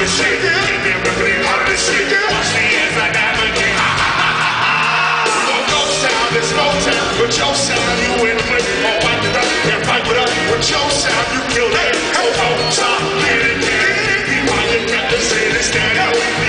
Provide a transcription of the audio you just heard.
this shit. Keep me ripping out of this shit. Watch me as I navigate. No sound is Motown. With your sound, you in flip. Or wipe it up and pipe it up. With your sound, you kill it. Oh, stop, get it, get it. You want your rap to say this, stand up.